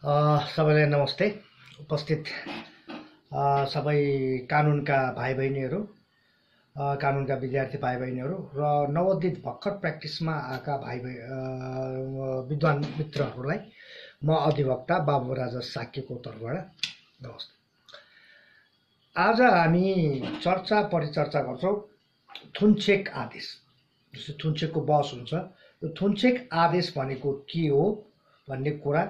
सबैलाई नमस्ते। उपस्थित सबै कानुनका भाइ बहिनीहरू, कानुनका विद्यार्थी भाइ बहिनीहरू र नवोदित भर्खर प्र्याक्टिसमा आएका विद्वान मित्रहरूलाई म अधिवक्ता बाबुराज साक्यको तर्फबाट नमस्ते। आज हामी परिचर्चा गर्छौँ थुन्चेक आदेश। जस्तो थुन्चेकको बहस हुन्छ, यो थुन्चेक आदेश भनेको के हो भन्ने कुरा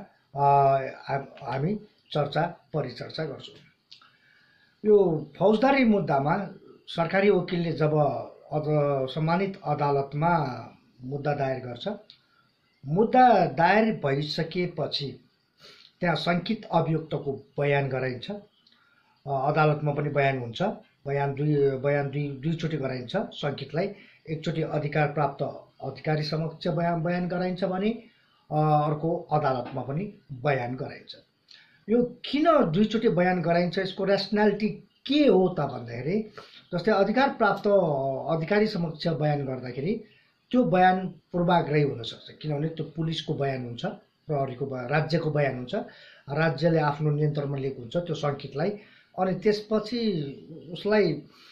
हामी परिचर्चा गर्छौँ। यो फौजदारी मुद्दामा सरकारी वकिलले जब सम्मानित अदालतमा मुद्दा दायर गर्छ, मुद्दा दायर भइसकेपछि त्यहाँ शङ्कित अभियुक्तको बयान गराइन्छ। अदालतमा पनि बयान हुन्छ। बयान दुईचोटि गराइन्छ। शङ्कितलाई एकचोटि अधिकार प्राप्त अधिकारी समक्ष बयान गराइन्छ भने अर्को अदालतमा पनि बयान गराइन्छ। यो किन दुईचोटि बयान गराइन्छ, यसको ऱ्यासनालिटी के हो त भन्दाखेरि, जस्तै अधिकार प्राप्त अधिकारी समक्ष बयान गर्दाखेरि त्यो बयान पूर्वाग्रही हुनसक्छ, किनभने त्यो पुलिसको बयान हुन्छ, प्रहरीको राज्यको बयान हुन्छ, राज्यले आफ्नो नियन्त्रणमा लिएको हुन्छ त्यो शङ्कितलाई। अनि त्यसपछि उसलाई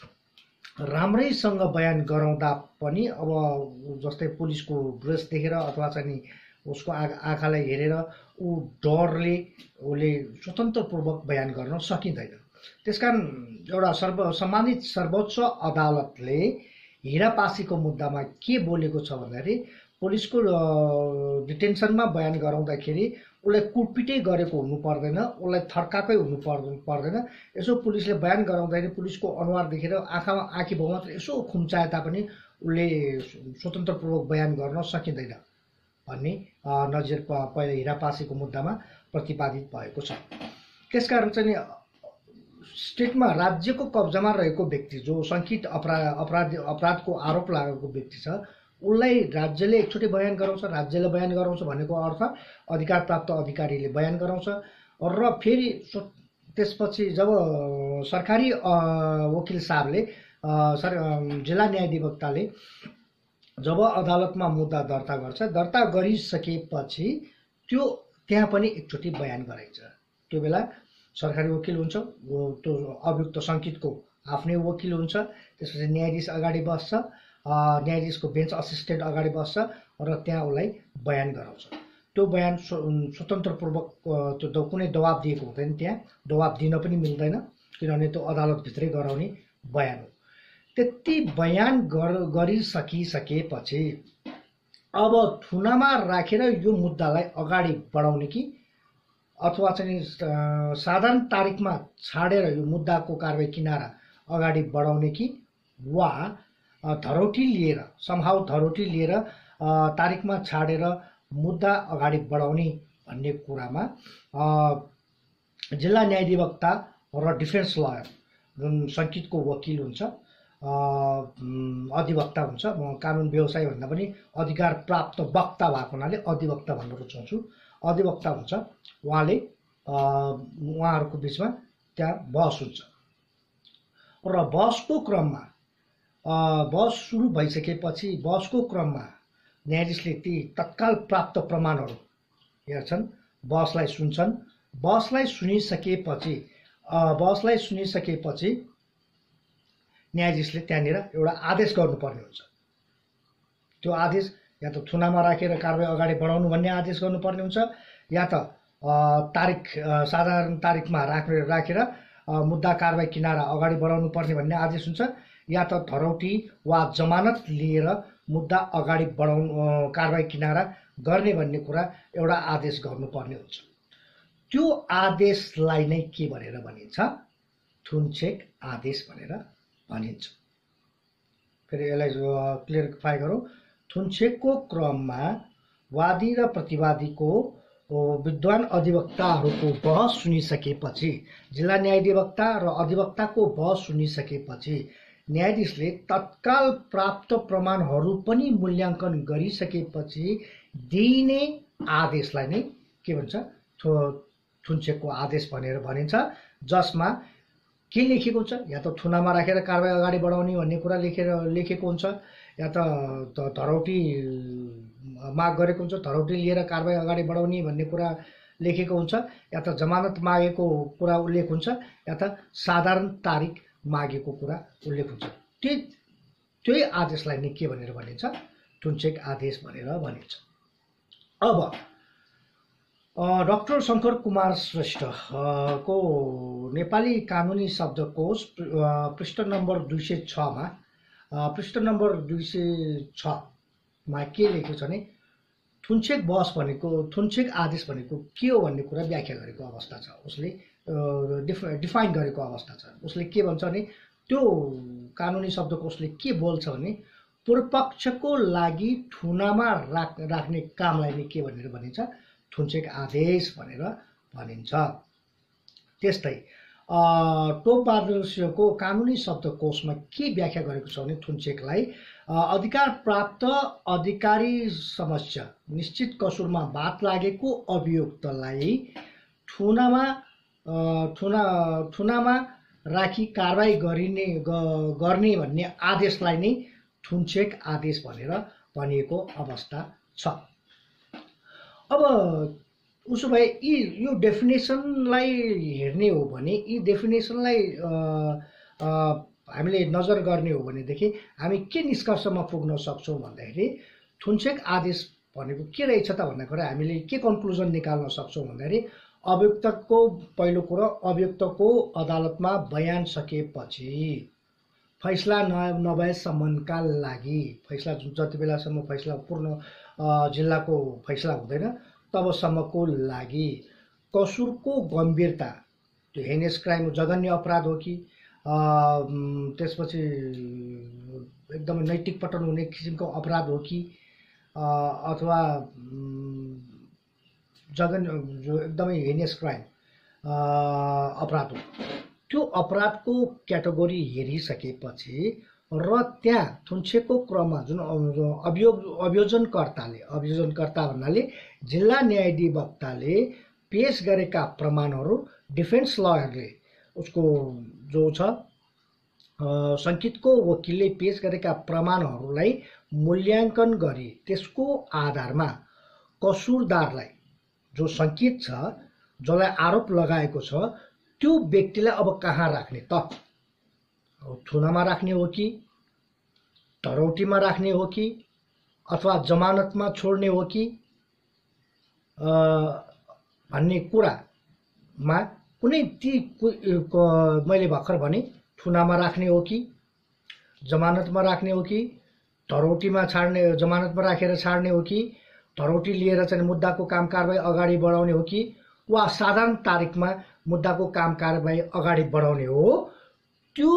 राम्रैसँग बयान गराउँदा पनि अब जस्तै पुलिसको ड्रेस देखेर अथवा चाहिँ उसको आँखालाई हेरेर डरले उसले स्वतन्त्रपूर्वक बयान गर्न सकिँदैन। त्यसकारण एउटा सम्मानित सर्वोच्च अदालतले हिरापासीको मुद्दामा के बोलेको छ भन्दाखेरि, पुलिसको डिटेन्सनमा बयान गराउँदाखेरि उसलाई कुटपिटै गरेको हुनु पर्दैन, उसलाई थर्काकै हुनु पर्दैन। यसो पुलिसले बयान गराउँदाखेरि पुलिसको अनुहार देखेर आँखी भाउ मात्र यसो खुम्चाए तापनि उसले स्वतन्त्रपूर्वक बयान गर्न सकिँदैन भन्ने नजिर पहिला हिरापासीको मुद्दामा प्रतिपादित भएको छ। त्यसकारण चाहिँ स्टेटमा राज्यको कब्जामा रहेको व्यक्ति जो शङ्कित अपराधको आरोप लागेको व्यक्ति छ, उसलाई राज्यले एकचोटि बयान गराउँछ। राज्यले बयान गराउँछ भनेको अर्थ अधिकार प्राप्त अधिकारीले बयान गराउँछ र फेरि त्यसपछि जब सरकारी वकिल साहबले जिल्ला न्यायाधिवक्ताले जब अदालतमा मुद्दा दर्ता गर्छ, दर्ता गरिसकेपछि त्यहाँ पनि एकचोटि बयान गराइन्छ। त्यो बेला सरकारी वकिल हुन्छ, त्यो अभियुक्त शङ्कितको आफ्नै वकिल हुन्छ। त्यसपछि न्यायाधीश अगाडि बस्छ, न्यायाधीशको बेन्च असिस्टेन्ट अगाडि बस्छ र त्यहाँ उसलाई बयान गराउँछ। त्यो बयान स्वतन्त्रपूर्वक त्यो कुनै दबाब दिएको हुँदैन, त्यहाँ दबाब दिन पनि मिल्दैन, किनभने त्यो अदालतभित्रै गराउने बयान हो। त्यति बयान गरिसकिसकेपछि अब थुनामा राखेर यो मुद्दालाई अगाडि बढाउने कि अथवा चाहिँ साधारण तारिकमा छाडेर यो मुद्दाको कारबाही किनारा अगाडि बढाउने कि वा धरोटी लिएर तारिकमा छाडेर मुद्दा अगाडि बढाउने भन्ने कुरामा जिल्ला न्यायाधिवक्ता र डिफेन्स लयर जुन शङ्कितको वकिल हुन्छ, अधिवक्ता हुन्छ, म कानुन व्यवसाय भन्दा पनि अधिकार प्राप्त वक्ता भएको हुनाले अधिवक्ता भन्न रुचाउँछु, अधिवक्ता हुन्छ, उहाँहरूको बिचमा त्यहाँ बहस हुन्छ र बहस सुरु भइसकेपछि बहसको क्रममा न्यायाधीशले ती तत्काल प्राप्त प्रमाणहरू हेर्छन्, बहसलाई सुन्छन्। बहसलाई सुनिसकेपछि न्यायाधीशले त्यहाँनिर एउटा आदेश गर्नुपर्ने हुन्छ। त्यो आदेश या त थुनामा राखेर कारबाही अगाडि बढाउनु भन्ने आदेश गर्नुपर्ने हुन्छ, या त साधारण तारिकमा राखेर मुद्दा कारबाही किनारा अगाडि बढाउनु पर्ने भन्ने आदेश हुन्छ, या त धरौटी वा जमानत लिएर मुद्दा अगाडि कारबाही किनारा गर्ने भन्ने कुरा एउटा आदेश गर्नुपर्ने हुन्छ। त्यो आदेशलाई नै के भनेर भनिन्छ? थुन्चेक आदेश भनेर भनिन्छ। फेरि यसलाई क्लियरिफाई गरौँ। थुन्चेकको क्रममा वादी र प्रतिवादीको विद्वान अधिवक्ताहरूको बहस सुनिसकेपछि, जिल्ला न्यायाधिवक्ता र अधिवक्ताको बहस सुनिसकेपछि न्यायाधीशले तत्काल प्राप्त प्रमाणहरू पनि मूल्याङ्कन गरिसकेपछि दिइने आदेशलाई नै के भन्छ? थुन्चेकको आदेश भनेर भनिन्छ, जसमा के लेखेको हुन्छ? या त थुनामा राखेर कारबाही अगाडि बढाउने भन्ने कुरा लेखेको हुन्छ, या त धरौटी माग गरेको हुन्छ, धरौटी लिएर कारबाही अगाडि बढाउने भन्ने कुरा लेखेको हुन्छ, या त जमानत मागेको कुरा उल्लेख हुन्छ, या त साधारण तारिक मागेको कुरा उल्लेख हुन्छ। त्यही आदेशलाई नै के भनेर भनिन्छ? थुन्चेक आदेश भनेर भनिन्छ। अब डाक्टर शङ्कर कुमार श्रेष्ठ को नेपाली कानुनी शब्दकोश पृष्ठ नम्बर 206 मा पृष्ठ नम्बर 206 मा के लेखेको छ भने थुन्चेक बहस भनेको, थुन्चेक आदेश भनेको के हो भन्ने कुरा व्याख्या गरेको अवस्था छ। उसले डिफाइन गरेको अवस्था छ। उसले के भन्छ भने त्यो कानुनी शब्दकोशले के बोल्छ भने पूर्वपक्षको लागि ठुनामा राख्ने कामलाई नै के भनेर भनिन्छ? थुन्चेक आदेश भनेर भनिन्छ। त्यस्तै टोपबहादुर सिंहको कानुनी शब्दकोशमा के व्याख्या गरेको छ भने थुन्चेकलाई अधिकार प्राप्त अधिकारी समक्ष निश्चित कसुरमा बात लागेको अभियुक्तलाई ठुनामा राखी कारबाही गर्ने भन्ने आदेशलाई नै थुन्चेक आदेश भनेर भनिएको अवस्था छ। अब उसो भए यो डेफिनेसनलाई हेर्ने हो भने, यी डेफिनेसनलाई हामीले नजर गर्ने हो भनेदेखि हामी के निष्कर्षमा पुग्न सक्छौँ भन्दाखेरि थुन्चेक आदेश भनेको के रहेछ त भन्ने कुरा हामीले के कन्क्लुजन निकाल्न सक्छौँ भन्दाखेरि अभियुक्तको पहिलो कुरो, अभियुक्तको अदालतमा बयान सकेपछि फैसला नभएसम्मका लागि, फैसला जति बेलासम्म फैसला पूर्ण जिल्लाको फैसला हुँदैन तबसम्मको लागि कसुरको गम्भीरता, त्यो हेनेस क्राइम जघन्य अपराध हो कि त्यसपछि एकदमै नैतिक पतन हुने किसिमको अपराध हो कि अथवा जघन्य जो एकदमै हेनेस क्राइम अपराध हो, त्यो अपराधको क्याटेगोरी हेरिसकेपछि र त्यहाँ थुन्चेकको क्रममा जुन अभियोजनकर्ता भन्नाले जिल्ला न्यायाधिवक्ताले पेश गरेका प्रमाणहरू डिफेन्स लयरले उसको जो छ शङ्कितको वकिलले पेश गरेका प्रमाणहरूलाई मूल्याङ्कन गरी त्यसको आधारमा कसुरदारलाई, जो शङ्कित छ, जसलाई आरोप लगाएको छ, त्यो व्यक्तिलाई अब कहाँ राख्ने त? थुनामा राख्ने हो कि धरौटीमा राख्ने हो कि अथवा जमानतमा छोड्ने हो कि भन्ने कुरामा कुनै मैले भर्खर भने थुनामा राख्ने हो कि जमानतमा राख्ने हो कि धरौटीमा छाड्ने, जमानतमा राखेर छाड्ने हो कि धरौटी लिएर चाहिँ मुद्दाको काम कारबाही अगाडि बढाउने हो कि वा साधारण तारिकमा मुद्दाको काम कारबाही अगाडि बढाउने हो, त्यो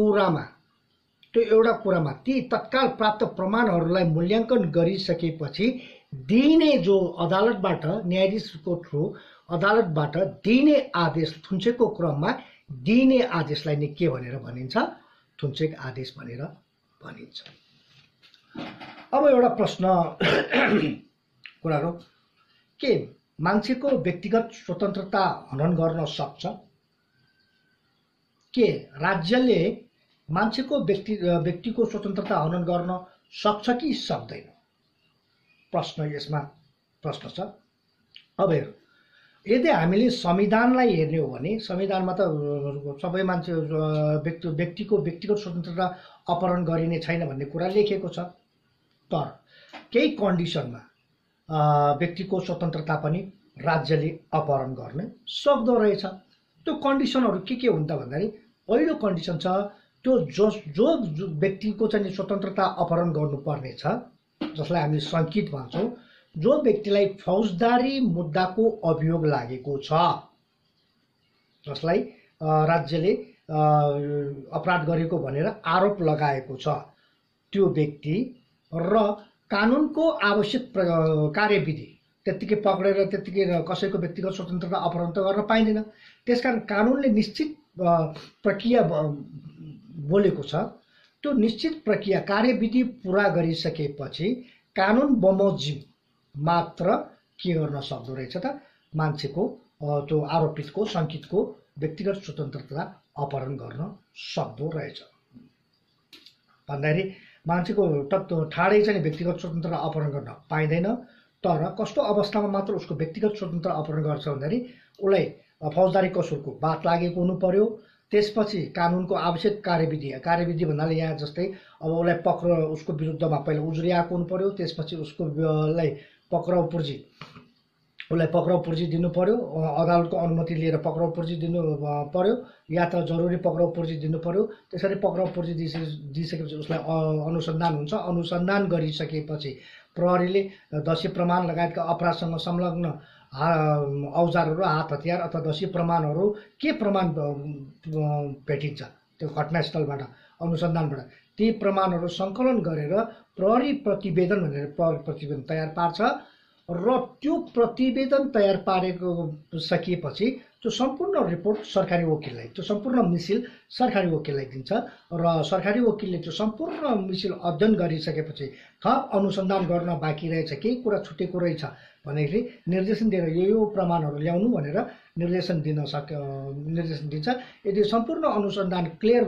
एउटा कुरामा ती तत्काल प्राप्त प्रमाणहरूलाई मूल्याङ्कन गरिसकेपछि दिइने जो अदालतबाट, न्यायाधीशको थ्रु अदालतबाट दिइने आदेश, थुन्चेकको क्रममा दिइने आदेशलाई नै के भनेर भनिन्छ? थुन्चेक आदेश भनेर भनिन्छ। अब एउटा प्रश्न कुरा गरौँ, के मान्छेको व्यक्तिगत स्वतन्त्रता हनन गर्न सक्छ? के राज्यले मान्छेको व्यक्तिको स्वतन्त्रता हनन गर्न सक्छ कि सक्दैन? यसमा प्रश्न छ। अब हेरौँ, यदि हामीले संविधानलाई हेर्ने हो भने संविधानमा त सबै मान्छे व्यक्तिको व्यक्तिगत स्वतन्त्रता अपहरण गरिने छैन भन्ने कुरा लेखेको छ। तर केही कन्डिसनमा व्यक्तिको स्वतन्त्रता पनि राज्यले अपहरण गर्न सक्दो रहेछ। त्यो कन्डिसनहरू के हुन् त भन्दाखेरि पहिलो कन्डिसन छ, त्यो जो व्यक्तिको चाहिँ स्वतन्त्रता अपहरण गर्नुपर्ने छ, जसलाई हामी शङ्कित भन्छौँ, जो व्यक्तिलाई फौजदारी मुद्दाको अभियोग लागेको छ, जसलाई राज्यले अपराध गरेको भनेर आरोप लगाएको छ, त्यो व्यक्ति र कानुनको आवश्यक कार्यविधि त्यत्तिकै पक्रेर त्यत्तिकै कसैको व्यक्तिगत स्वतन्त्रता अपहरण त गर्न पाइँदैन। त्यसकारण कानुनले निश्चित प्रक्रिया बोलेको छ, त्यो निश्चित प्रक्रिया कार्यविधि पुरा गरिसकेपछि कानुन बमोजिम मात्र के गर्न सक्दो रहेछ त? मान्छेको त्यो आरोपितको शङ्कितको व्यक्तिगत स्वतन्त्रता अपहरण गर्न सक्दो रहेछ। भन्दाखेरि मान्छेको ठाडै चाहिँ व्यक्तिगत स्वतन्त्रता अपहरण गर्न पाइँदैन, तर कस्तो अवस्थामा मात्र उसको व्यक्तिगत स्वतन्त्र अपहरण गर्छ भन्दाखेरि उसलाई फौजदारी कसुरको बात लागेको हुनु पर्यो। त्यसपछि कानुनको आवश्यक कार्यविधि भन्नाले यहाँ जस्तै अब उसलाई उसको विरुद्धमा पहिला उजुरी आएको हुनु पर्यो। त्यसपछि उसलाई उसलाई पक्राउ पूर्जी दिनु पर्यो, अदालतको अनुमति लिएर पक्राउ पूर्जी दिनु पर्यो, या त जरुरी पक्राउ पूर्जी दिनु पर्यो। त्यसरी पक्राउ पूर्जी दिइसकेपछि उसलाई अनुसन्धान हुन्छ। अनुसन्धान गरिसकेपछि प्रहरीले दोषी प्रमाण लगायतका अपराधसँग संलग्न औजारहरू, हात हतियार अथवा दोषी प्रमाणहरू के प्रमाण भेटिन्छ त्यो घटनास्थलबाट अनुसन्धानबाट ती प्रमाणहरू सङ्कलन गरेर प्रहरी प्रतिवेदन भनेर प्रहरी प्रतिवेदन तयार पार्छ र त्यो प्रतिवेदन तयार पारेको सकिएपछि त्यो सम्पूर्ण रिपोर्ट सरकारी वकिललाई, त्यो सम्पूर्ण मिसिल सरकारी वकिललाई दिन्छ र सरकारी वकिलले त्यो सम्पूर्ण मिसिल अध्ययन गरिसकेपछि थप अनुसन्धान गर्न बाँकी रहेछ, केही कुरा छुटेको रहेछ भनेपछि निर्देशन दिएर यो प्रमाणहरू ल्याउनु भनेर निर्देशन दिन्छ। यदि सम्पूर्ण अनुसन्धान क्लियर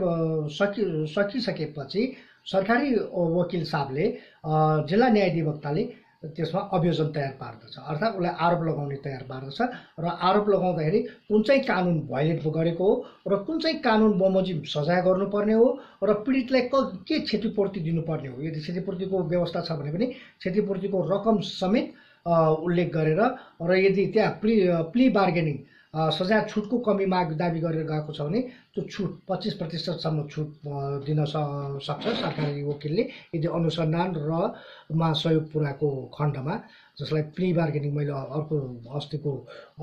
सकिसकेपछि सरकारी वकिल साहबले जिल्ला न्यायाधिवक्ताले त्यसमा अभियोजन तयार पार्दछ, अर्थात् उसलाई आरोप लगाउने तयार पार्दछ र आरोप लगाउँदाखेरि कुन चाहिँ कानुन भयोलेट गरेको हो र कुन चाहिँ कानुन बमोजिम सजाय गर्नुपर्ने हो र पीडितलाई के क्षतिपूर्ति दिनुपर्ने हो। यदि क्षतिपूर्तिको व्यवस्था छ भने पनि क्षतिपूर्तिको रकम समेत उल्लेख गरेर र यदि त्यहाँ प्ली बार्गेनिङ सजाय छुटको कमी माग दाबी गरेर गएको छ भने त्यो छुट 25% छुट दिन सक्छ सरकारी वकिलले यदि अनुसन्धान र मा सहयोग पुराको खण्डमा, जसलाई प्ली बार्गेनिङ मैले अर्को अस्तिको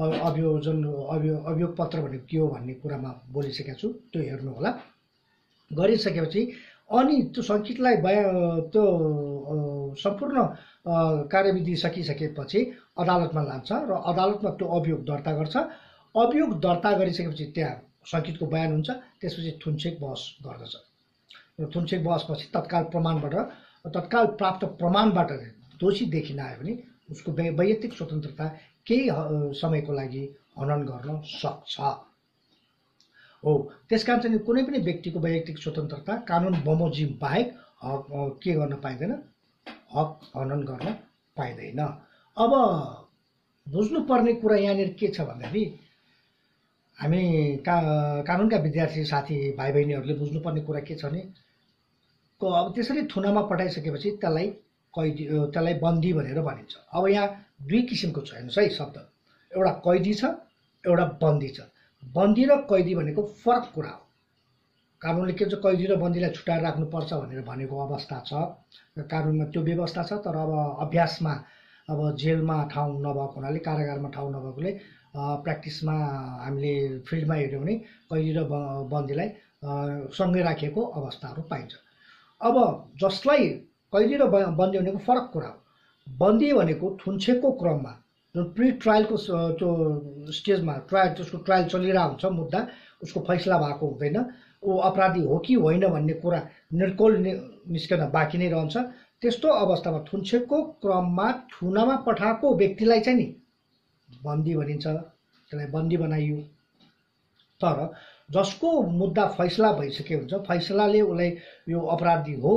अभियोग पत्र भनेको के हो भन्ने कुरामा बोलिसकेको छु, त्यो हेर्नु होला। गरिसकेपछि अनि त्यो सङ्कितलाई त्यो सम्पूर्ण कार्यविधि सकिसकेपछि अदालतमा लान्छ र अदालतमा त्यो अभियोग दर्ता गर्छ। अभियोग दर्ता गरिसकेपछि त्यहाँ सङ्कितको बयान हुन्छ, त्यसपछि थुनछेक बहस गर्दछ र थुनछेक बहसपछि तत्काल प्राप्त प्रमाणबाट दोषी देखिन आयो भने उसको वैयक्तिक स्वतन्त्रता केही समयको लागि हनन गर्न सक्छ हो। त्यसकारण चाहिँ कुनै पनि व्यक्तिको वैयक्तिक स्वतन्त्रता कानुन बमोजिम बाहेक के गर्न पाइँदैन, हक हनन गर्न पाइँदैन। अब बुझ्नुपर्ने कुरा यहाँनिर के छ भन्दाखेरि हामी कानुनका विद्यार्थी साथी भाइ बहिनीहरूले बुझ्नुपर्ने कुरा के छ भने अब त्यसरी थुनामा पठाइसकेपछि त्यसलाई बन्दी भनेर भनिन्छ। अब यहाँ दुई किसिमको छ, हेर्नुहोस् है शब्द, एउटा कैदी छ, एउटा बन्दी छ। बन्दी र कैदी भनेको फरक कुरा हो। कानुनले के भन्छ, कैदी र बन्दीलाई छुट्याएर राख्नुपर्छ भनेर भनेको अवस्था छ, कानुनमा त्यो व्यवस्था छ। तर अब अभ्यासमा अब जेलमा ठाउँ नभएको हुनाले, कारागारमा ठाउँ नभएकोले प्र्याक्टिसमा हामीले फिल्डमा हेऱ्यौँ भने कैदी र बन्दीलाई सँगै राखिएको अवस्थाहरू पाइन्छ। अब जसलाई कैदी र बन्दी भनेको फरक कुरा हो। बन्दी भनेको थुनछेकको क्रममा जुन प्री ट्रायलको त्यो स्टेजमा त्यसको ट्रायल चलिरहेको हुन्छ, मुद्दा उसको फैसला भएको हुँदैन, ऊ अपराधी हो कि होइन भन्ने कुरा निर्कोल निस्कन बाँकी नै रहन्छ। त्यस्तो अवस्थामा थुनछेकको क्रममा थुनामा पठाएको व्यक्तिलाई चाहिँ नि बन्दी भनिन्छ, त्यसलाई बन्दी बनाइयो। तर जसको मुद्दा फैसला भइसकेको हुन्छ, फैसलाले उसलाई यो अपराधी हो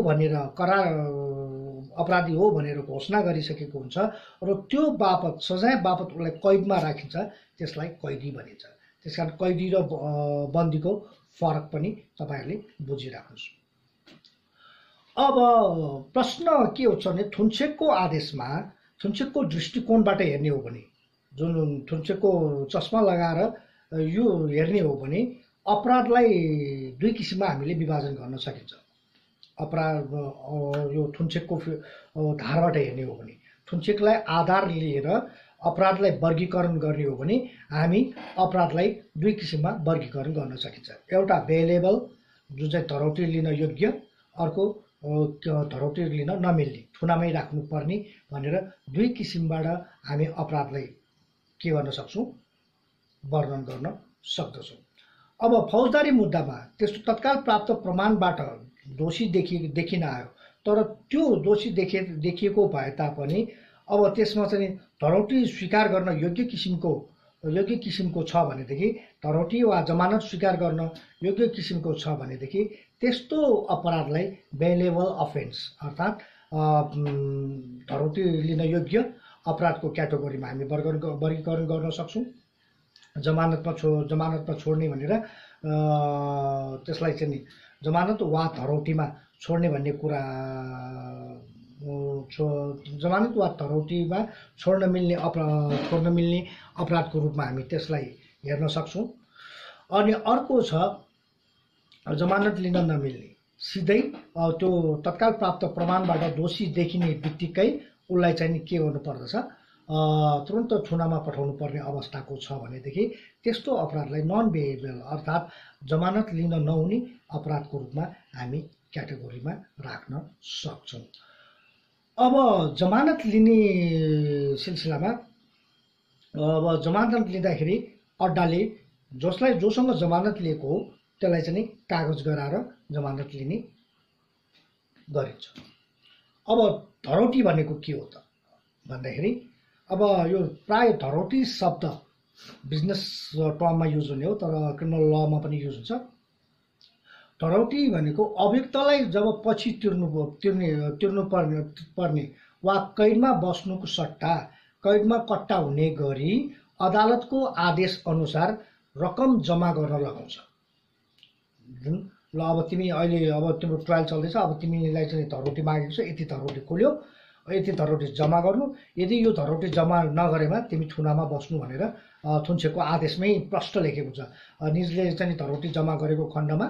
भनेर घोषणा गरिसकेको हुन्छ र त्यो बापत सजाय बापत उसलाई कैदमा राखिन्छ, त्यसलाई कैदी भनिन्छ। त्यसकारण कैदी र बन्दीको फरक पनि तपाईँहरूले बुझिराख्नुहोस्। अब प्रश्न के हुन्छ भने थुनछेकको आदेशमा थुनछेकको दृष्टिकोणबाट हेर्ने हो भने, जुन थुनछेकको चस्मा लगाएर यो हेर्ने हो भने अपराधलाई दुई किसिममा हामीले विभाजन गर्न सकिन्छ। अपराध यो थुनछेकको धारबाट हेर्ने हो भने, थुनछेकलाई आधार लिएर अपराधलाई वर्गीकरण गर्ने हो भने हामी अपराधलाई दुई किसिममा वर्गीकरण गर्न सकिन्छ। एउटा बेलेबल जुन चाहिँ धरौटी लिन योग्य, अर्को धरौटी लिन नमिल्ने, थुनामै राख्नुपर्ने भनेर दुई किसिमबाट हामी अपराधलाई के गर्न सक्छौँ, वर्णन गर्न सक्दछौँ। अब फौजदारी मुद्दामा त्यस्तो तत्काल प्राप्त प्रमाणबाट दोषी देखिन आयो, तर त्यो दोषी देखिएको भए तापनि अब त्यसमा चाहिँ धरौटी स्वीकार गर्न योग्य किसिमको छ भनेदेखि, धरौटी वा जमानत स्वीकार गर्न योग्य किसिमको छ भनेदेखि त्यस्तो अपराधलाई बेलेबल अफेन्स अर्थात् धरौटी लिन योग्य अपराधको क्याटेगोरीमा हामी वर्गीकरण गर्न सक्छौँ। जमानतमा छोड्ने भनेर त्यसलाई चाहिँ नि जमानत वा धरौटीमा छोड्ने भन्ने कुरा जमानत वा धरौटीमा छोड्न मिल्ने अपराधको रूपमा हामी त्यसलाई हेर्न सक्छौँ। अनि अर्को छ जमानत लिन नमिल्ने, सिधै त्यो तत्काल प्राप्त प्रमाणबाट दोषी देखिने बित्तिकै उसलाई चाहिँ नि के गर्नुपर्दछ, तुरन्त थुनामा पठाउनु पर्ने अवस्थाको छ भनेदेखि त्यस्तो अपराधलाई नन बेहेबल अर्थात् जमानत लिन नहुने अपराधको रूपमा हामी क्याटेगोरीमा राख्न सक्छौँ। अब जमानत लिने सिलसिलामा अब जमानत लिँदाखेरि अड्डाले जोसँग जमानत लिएको हो त्यसलाई चाहिँ कागज गराएर जमानत लिने गरिन्छ। अब धरौटी भनेको के हो त भन्दाखेरि अब यो प्राय धरौटी शब्द बिजनेस टर्ममा युज हुने हो तर क्रिमिनल लमा पनि युज हुन्छ। धरौटी भनेको अभियुक्तलाई जब पछि तिर्नु पर्ने वा कैदमा बस्नुको सट्टा कैदमा कट्टा हुने गरी अदालतको आदेश अनुसार रकम जम्मा गर्न लगाउँछ। जुन ल अब तिमी अहिले अब तिम्रो ट्रायल चल्दैछ, अब तिमीलाई चाहिँ धरौटी मागेको छ, यति धरौटी खोल्यो, यति धरौटी जम्मा गर्नु, यदि यो धरौटी जम्मा नगरेमा तिमी थुनामा बस्नु भनेर थुन्सेको आदेशमै प्रष्ट लेखेको छ। निजले चाहिँ धरौटी जम्मा गरेको खण्डमा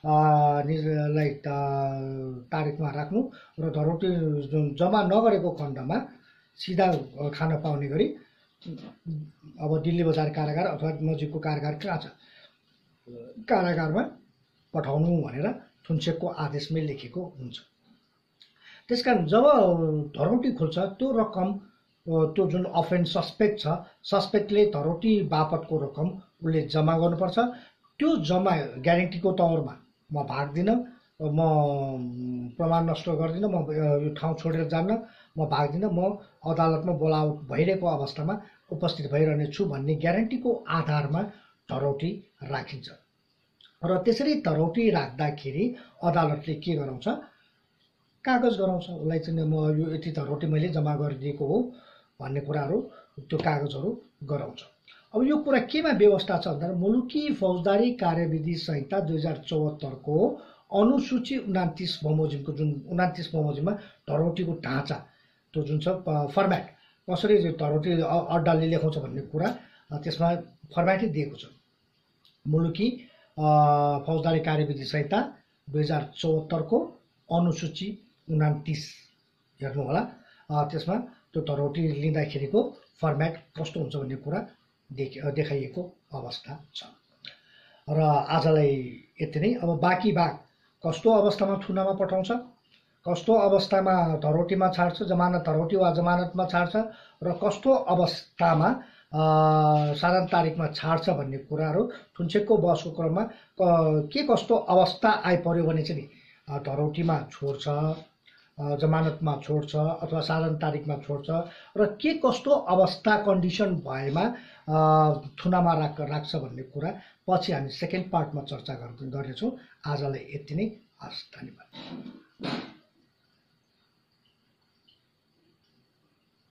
निजलाई तारिखमा राख्नु र धरौटी जम्मा नगरेको खण्डमा सिधा खान पाउने गरी अब दिल्ली बजार कारागार अथवा नजिकको कारागार कहाँ छ कारागारमा पठाउनु भनेर थुन्सेकको आदेशमै लेखेको हुन्छ। त्यसकारण जब धरौटी खोल्छ त्यो रकम त्यो जुन अफेन्स सस्पेक्ट छ, सस्पेक्टले धरौटी बापतको रकम उसले जम्मा गर्नुपर्छ। त्यो जम्मा ग्यारेन्टीको तौरमा म भाग्दिनँ, म प्रमाण नष्ट गर्दिनँ, म यो ठाउँ छोडेर जान्न, म भाग्दिनँ, म अदालतमा बोलावट भइरहेको अवस्थामा उपस्थित भइरहनेछु भन्ने ग्यारेन्टीको आधारमा धरौटी राखिन्छ। र त्यसरी धरौटी राख्दाखेरि अदालतले के गराउँछ, कागज गराउँछ। उसलाई चाहिँ म यो यति धरौटी मैले जम्मा गरिदिएको हो भन्ने कुराहरू त्यो कागजहरू गराउँछ। अब यो कुरा केमा व्यवस्था छ भन्दा मुलुकी फौजदारी कार्यविधि संहिता 2074 को अनुसूची 29 बमोजिमको जुन 29 बमोजिममा धरौटीको ढाँचा त्यो जुन छ फर्मेट कसरी धरौटी अड्डाले लेखाउँछ भन्ने कुरा त्यसमा फर्मेटै दिएको छ। मुलुकी फौजदारी कार्यविधि संहिता 2074 को अनुसूची 29 हेर्नु होला, त्यसमा त्यो धरौटी लिँदाखेरिको फर्मेट कस्तो हुन्छ भन्ने कुरा देखाइएको अवस्था छ। र आजलाई यति नै। अब बाँकी भाग कस्तो अवस्थामा थुनामा पठाउँछ, कस्तो अवस्थामा धरौटीमा छाड्छ, जमानत धरौटी वा जमानतमा छाड्छ र कस्तो अवस्थामा साधारण तारिखमा छाड्छ भन्ने कुराहरू थुन्सेकको बसको क्रममा के कस्तो अवस्था आइपर्यो भने चाहिँ नि धरौटीमा छोड्छ, जमानतमा छोड्छ अथवा साधारण तारिखमा छोड्छ र के कस्तो अवस्था कन्डिसन भएमा थुनामा राख्छ भन्ने कुरा पछि हामी सेकेन्ड पार्टमा चर्चा गर्नेछौँ। आजलाई यति नै। हस्, धन्यवाद।